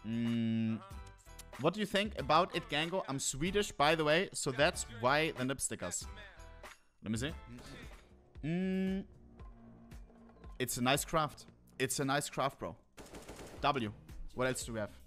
What do you think about it, Gango? I'm Swedish, by the way, so that's why the nip stickers. Let me see. It's a nice craft. It's a nice craft, bro. W. What else do we have?